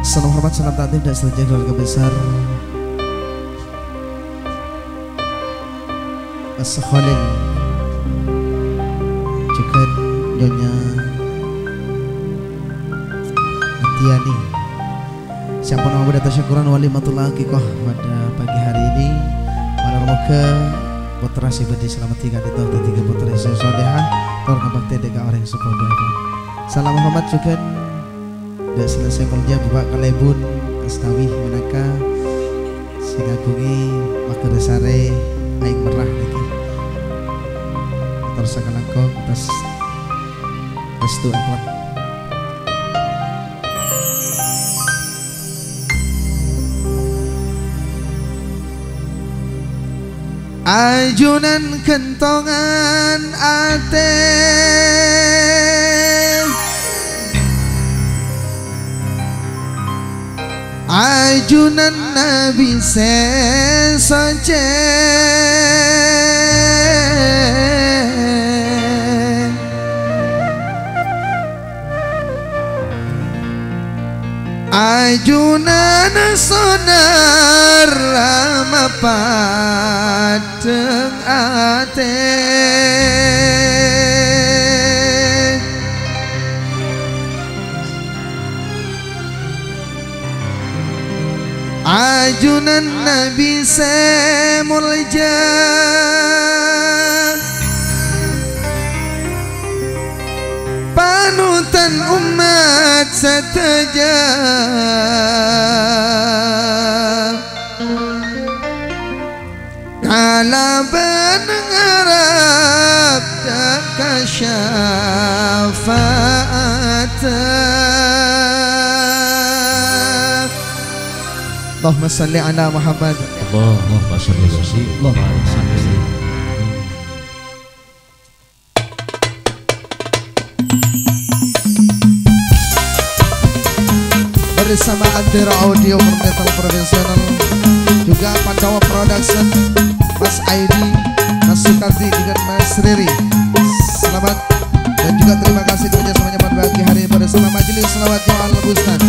Salam hormat, salam takdim dan selanjutnya keluarga besar Mas Khalil, juga Nyonya Tiani. Siapa nama pada tasyakuran walimatullah hakikoh pada pagi hari ini. Malam moga putra si bedi selamat tiga di tahun tiga putra saya soleha tahun bakti deka orang support doa. Salam hormat juga sudah selesai kerja Bapak Kalebun Astawi Menaka Singagungi Makar Sare Aing Merah lagi terus sakalangkong atas restu akhlak. Ajunan kentongan ate ajunan Nabi sesaje ajunan sonar lama padeng ate ajunan Nabi semulja panutan umat seteja kalaban ngarap daka syafaat. Allahumma salli ala Muhammad. Allahumma salli ala Muhammad. Bersama Antara Audio Metal Profesional, juga Pancawa Production, Mas Aidi, Mas Sukarti, juga Mas Riri. Selamat dan juga terima kasih kepada semuanya pada pagi hari ini bersama Majelis Selawat Joal Bustan.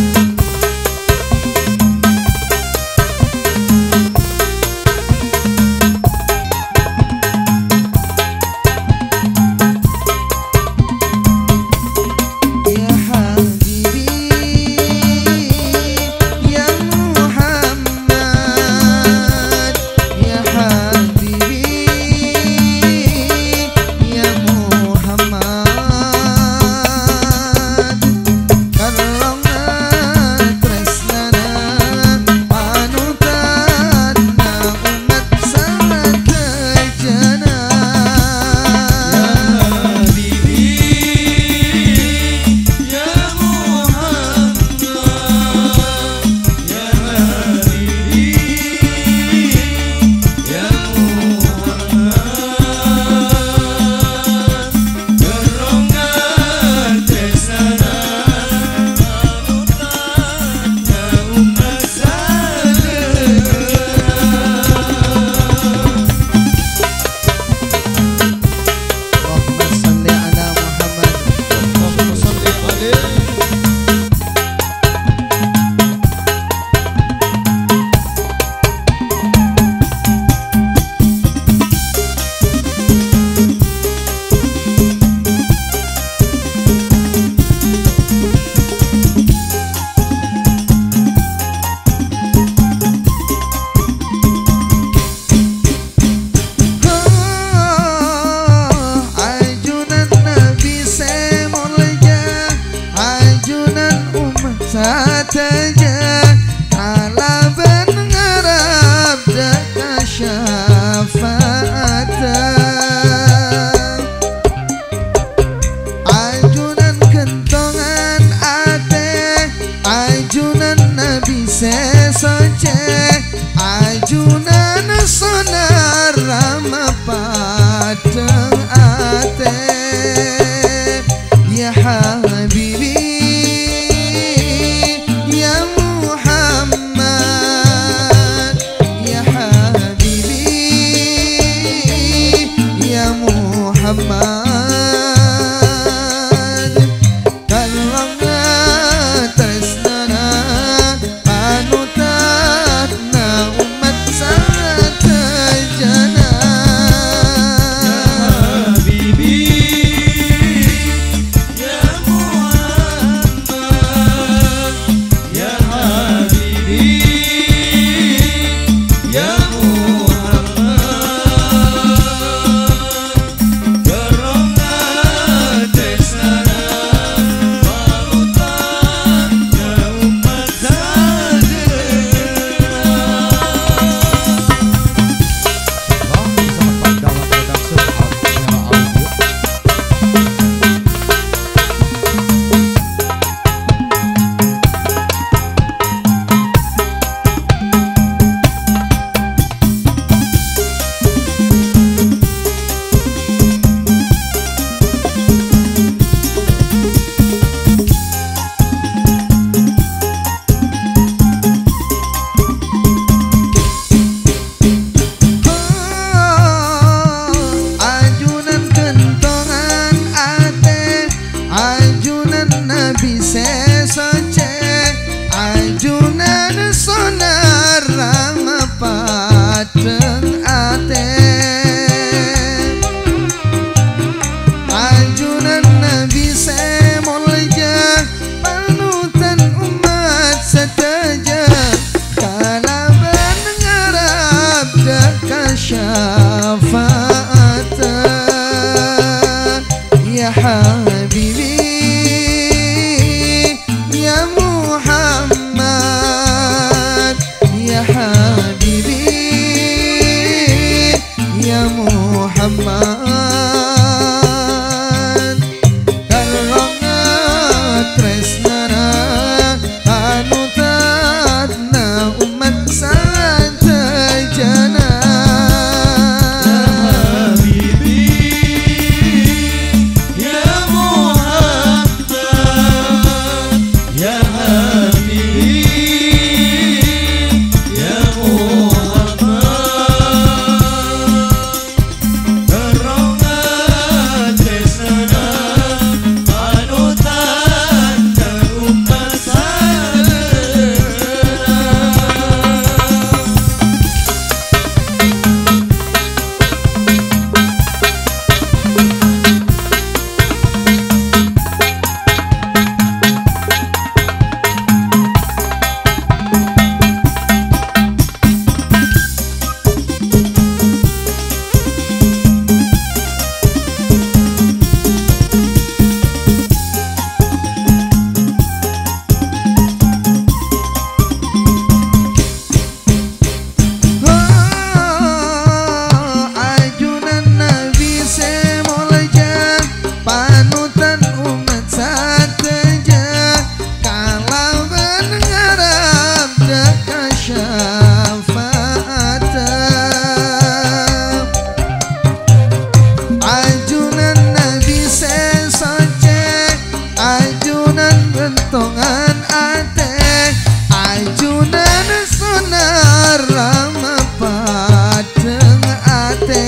gentongan ate ajunan sonar lama padeng ate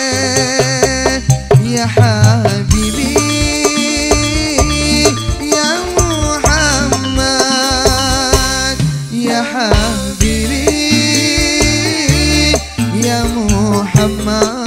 ya habibi ya Muhammad ya habibi ya Muhammad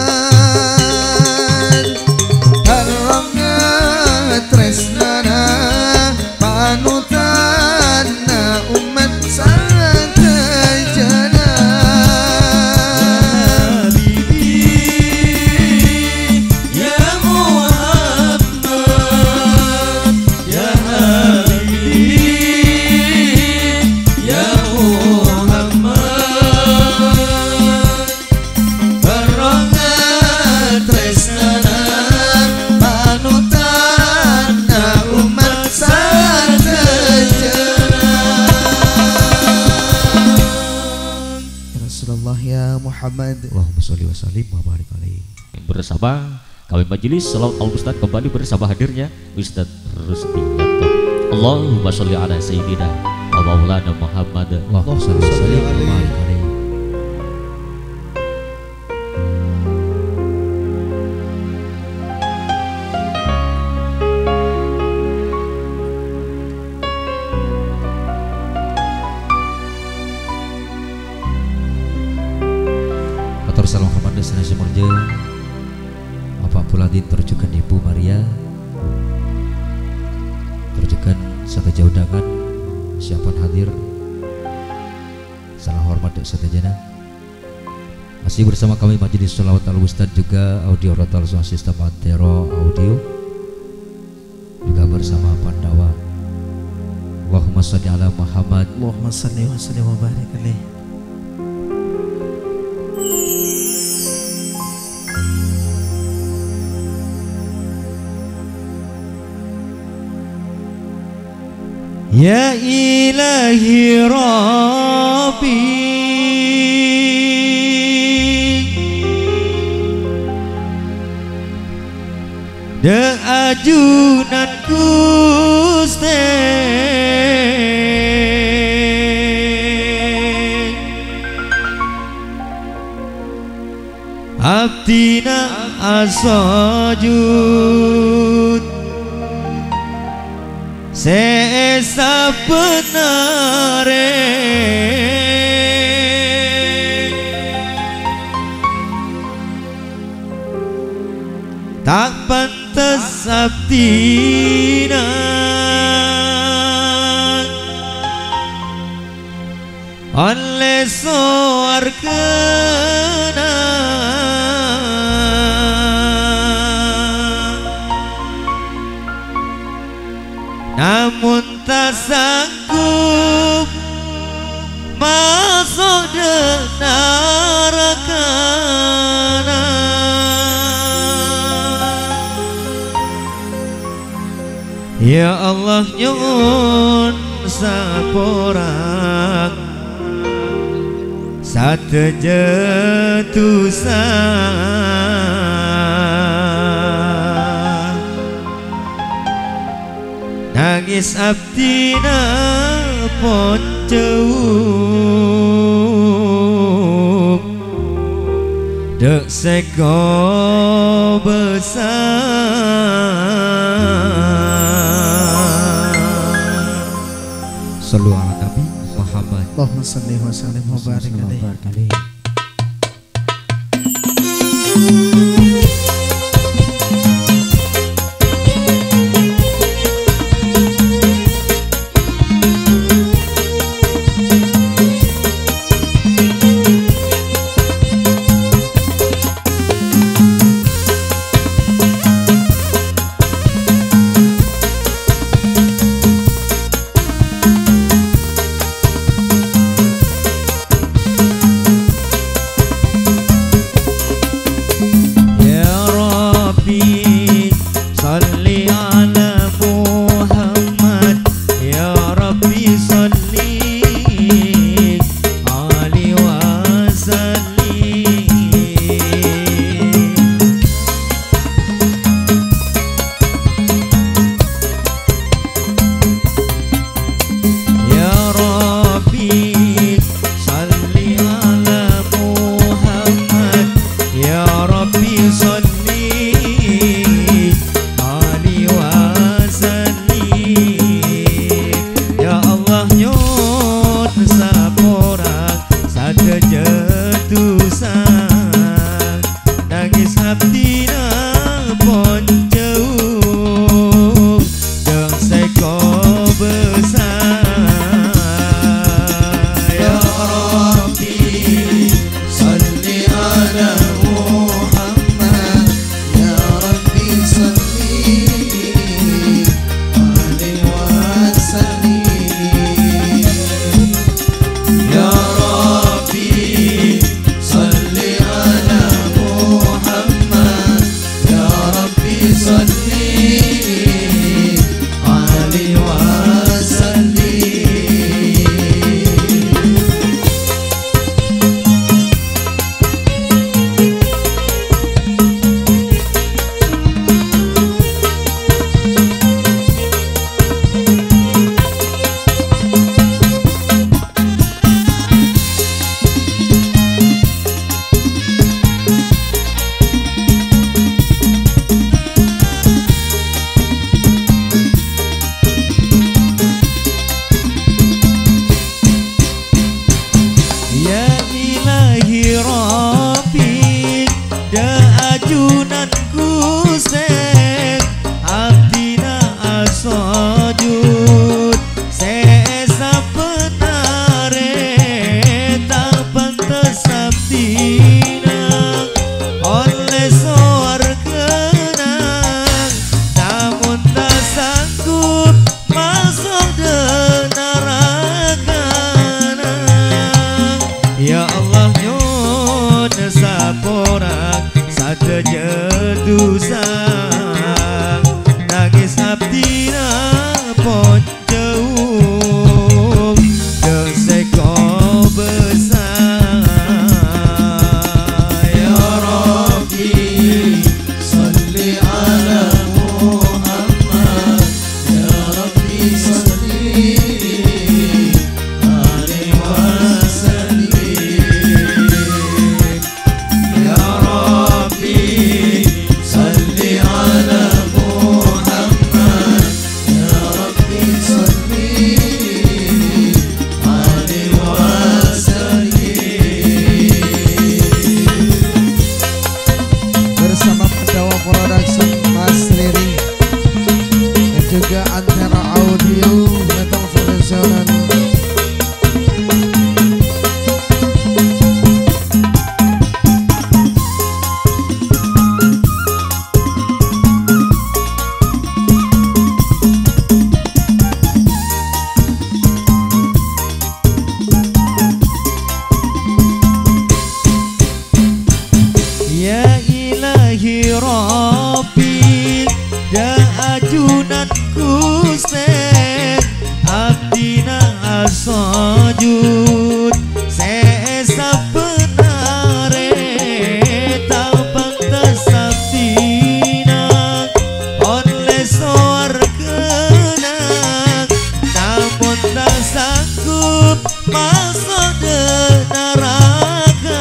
Muhammad. Allahumma sholli wa sallim wa barik alaihi. Bersama kami majelis Salawat Al Ustaz kembali bersama hadirnya Ustaz Rusdi Yanto. Allahumma sholli ala sayyidina wa maulana Muhammad. Allahumma sholli wa sallim wa barik alaihi. Salam hormat dan senantiasa murja Bapak Puladin terjukan Ibu Maria terjukan serta jauh dangan siapun hadir salam hormat dan setajana masih bersama kami Majelis Sholawat Al Ustaz juga audio rotal sound sistem Antero audio juga bersama Pandawa. Allahumma sholli ala Muhammad. Allahumma sholli wa sallim wa barik alaihi. Ya ilahi Rabbi de ajunan Gusti abdina asajud seesa benare tak pantas abdina oleh soarkena namun tak sanggup masuk ke neraka. Ya Allah nyuwun saporang satejetusan nangis abdina ponceup dek seko besar. Sallu ala Nabi Muhammad. Allahumma sholli wa sallim wa barik alaihi. sujud sesa penare tak pantas sabdina oleh soar kenang namun tak sanggup masuk de neraka. Ya Allah nyun saporak sateje dosa nangis abdina pon jauh jeung seko besar. Ya Rabbi salli ala Muhammad ya Rabbi salli alaihi wasallim. Ya Rabbi salli ala Muhammad ya Rabbi salli alaihi wasallim. Bersama Pandawa Production Mas Riri dan juga Antara Audio Metal Profesional. Ya ilahi Rabbi da ajunanku sen abdina asujud sesa penare tak pantas abdina oleh soar kenang namun tak sanggup masuk de neraka.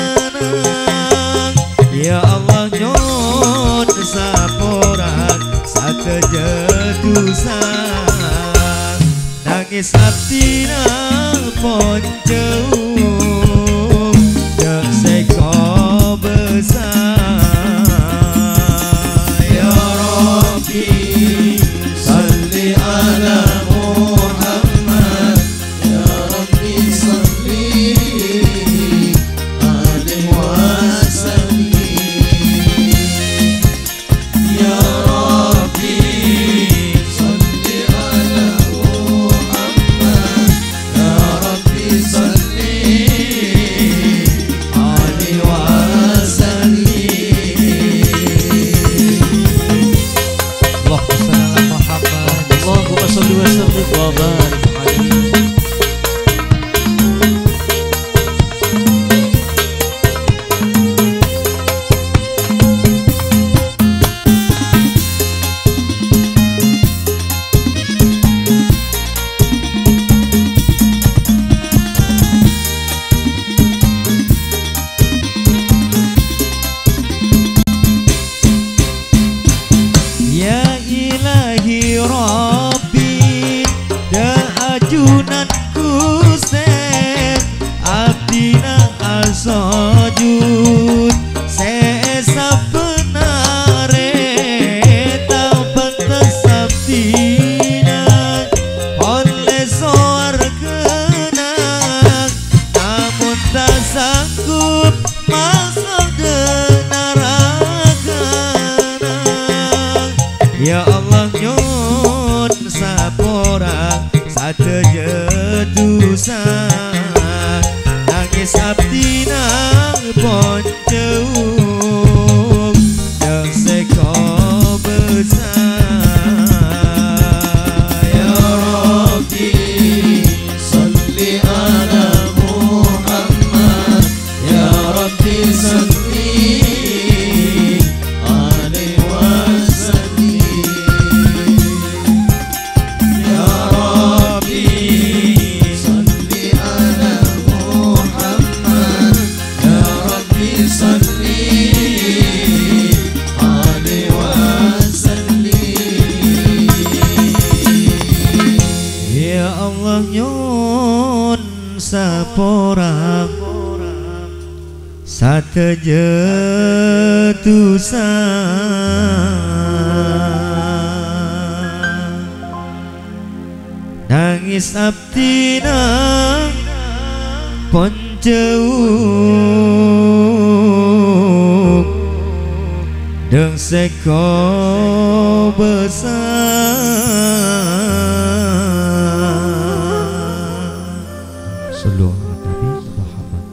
Ya Allah nyun saporak sateje dosa nangis abdina pon jauh jeung seko besar. Ya Rabbi salli ala Muhammad ya Rabbi salli alaihi wasallim. Ya Rabbi salli ala Muhammad ya Rabbi salli alaihi wasallim. Allahumma salli ala Muhammad Allahumma salli wa sallim wa barik alaihi. Ya ilahi Rabbi da ajunanku sen abdina asujud sesa penare tak pantas abdina oleh soar kenang namun tak sanggup masuk de neraka. Ya Allah nyun saporak sateje dosa nangis abdina pon jauh jeung seko besar. Ya Rabbi salli ala Muhammad ya Rabbi salli alaihi wasallim. Ya Rabbi salli ala Muhammad ya Rabbi salli alaihi wasallim. Ya Allah nyun saporak sateje dosa nangis abdina ponceuk deng seko besar seluruh Nabi Muhammad.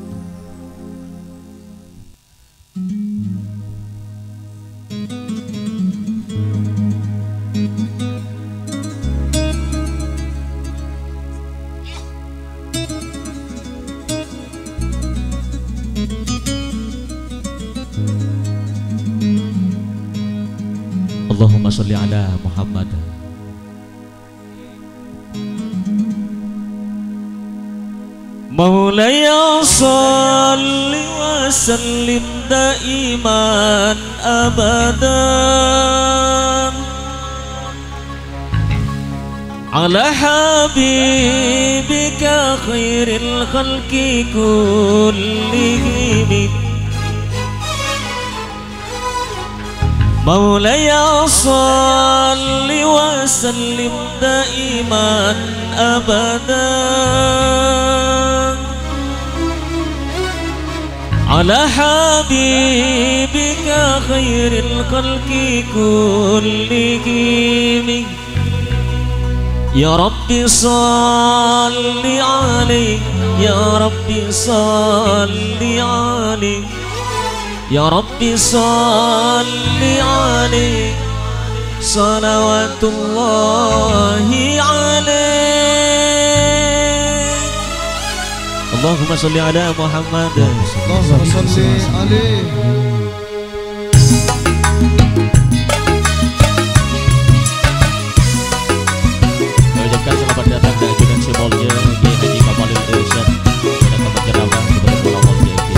Allahumma sholli ala Muhammad. Maulaya sholli wa sallim daiman abadan ala habibika khairil khalqi kullihim. Maulaya salli wa sallim daiman abadan ala habibika khairil khalqi kullihim. Ya Rabbi salli alaihi, ya Rabbi salli alaihi, ya Rabbi salli alaihi salawatullahi alaihi. Allahumma sholli ala Muhammad. Allahumma sholli alaihi. Ucapkan selamat datang dan ajudan simbolnya Kiai Haji Kamalil Irsyad pada kemenceramah kepada ulama JG.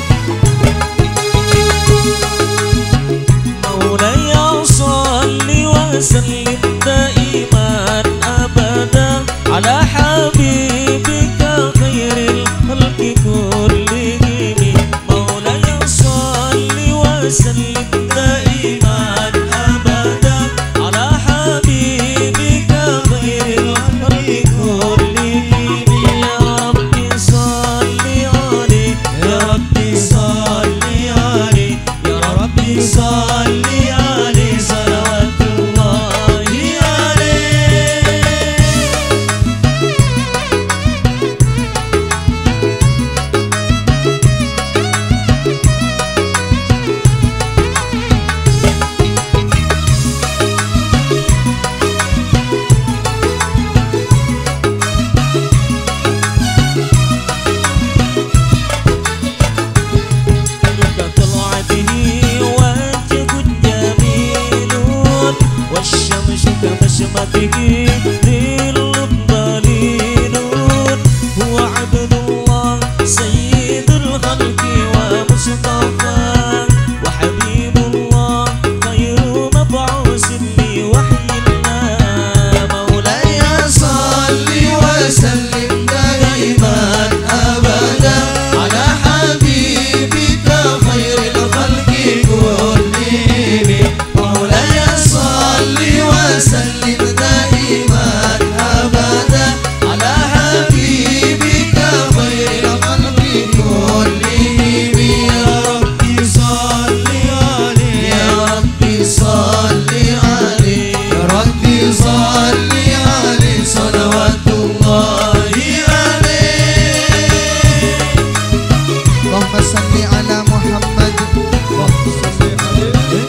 Maulaya sholli wa sallim daiman abadan ala habibika khairil khalqi kullihim. Maulaya sholli wa sallim daiman abadan ala habibika khairil khalqi kullihim. Ya Rabbi sholli alaihi, ya Rabbi sholli alaihi, ya Rabbi sholli alaihi salawatullahi alaihi. والشمس كبسمته ذل الضليل. هو عبد الله سيد الخلق ومصطفى وحبيب الله خير مبعوث لوحي الله. مولاي صل وسلم دائما ابدا على حبيبك خير الخلق كلهم. مولاي صل وسلم دائما أبدا على حبيبك خير الخلق كلهم. يا ربي صل عليه، يا ربي صل عليه، يا ربي صل عليه صلوات الله عليه. اللهم صل على محمد. اللهم صل عليه.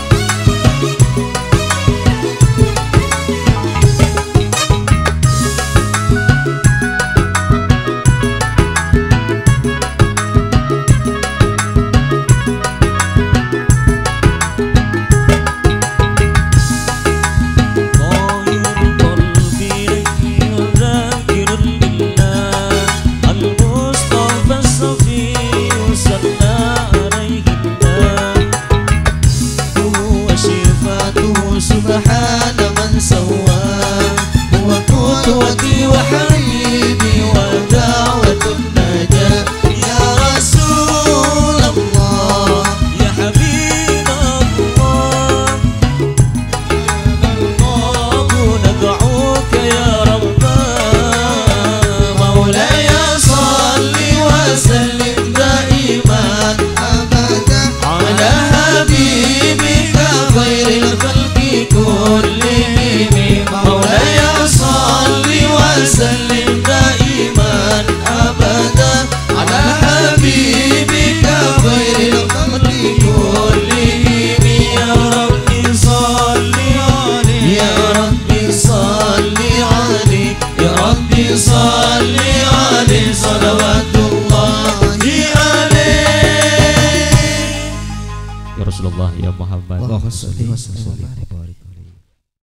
سبحان من سوى هو قدوتي وحبيبي ودعوة النجاة. يا رسول الله يا حبيب الله ندعوك يا ربنا salli alaihi salawatullahi alaihi. Ya Rasulullah ya Muhammad. Allahumma shalli wa sallim wa barik.